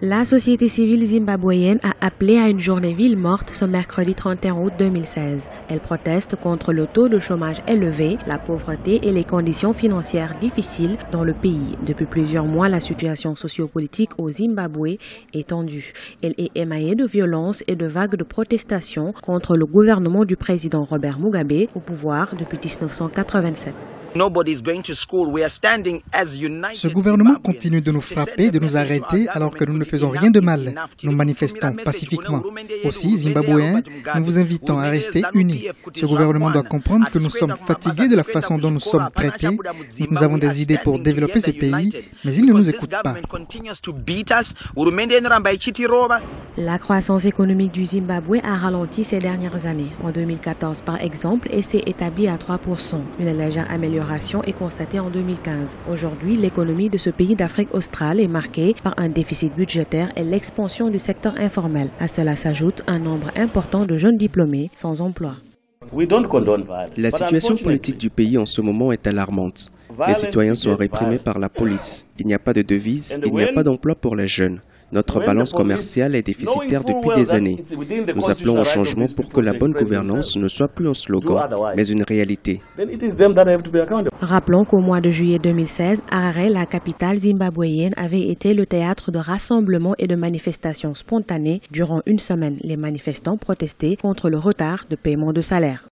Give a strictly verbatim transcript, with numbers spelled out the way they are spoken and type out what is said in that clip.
La société civile zimbabwéenne a appelé à une journée ville morte ce mercredi trente et un août deux mille seize. Elle proteste contre le taux de chômage élevé, la pauvreté et les conditions financières difficiles dans le pays. Depuis plusieurs mois, la situation sociopolitique au Zimbabwe est tendue. Elle est émaillée de violences et de vagues de protestations contre le gouvernement du président Robert Mugabe au pouvoir depuis mille neuf cent quatre-vingt-sept. Ce gouvernement continue de nous frapper, de nous arrêter alors que nous ne faisons rien de mal. Nous manifestons pacifiquement. Aussi, Zimbabwéens, nous vous invitons à rester unis. Ce gouvernement doit comprendre que nous sommes fatigués de la façon dont nous sommes traités. Nous avons des idées pour développer ce pays, mais ils ne nous écoutent pas. La croissance économique du Zimbabwe a ralenti ces dernières années. En deux mille quatorze, par exemple, elle s'est établie à trois pour cent. Une légère amélioration est constatée en deux mille quinze. Aujourd'hui, l'économie de ce pays d'Afrique australe est marquée par un déficit budgétaire et l'expansion du secteur informel. À cela s'ajoute un nombre important de jeunes diplômés sans emploi. La situation politique du pays en ce moment est alarmante. Les citoyens sont réprimés par la police. Il n'y a pas de devise, il n'y a pas d'emploi pour les jeunes. Notre balance commerciale est déficitaire depuis des années. Nous appelons au changement pour que la bonne gouvernance ne soit plus un slogan, mais une réalité. Rappelons qu'au mois de juillet deux mille seize, Harare, la capitale zimbabwéenne, avait été le théâtre de rassemblements et de manifestations spontanées. Durant une semaine, les manifestants protestaient contre le retard de paiement de salaire.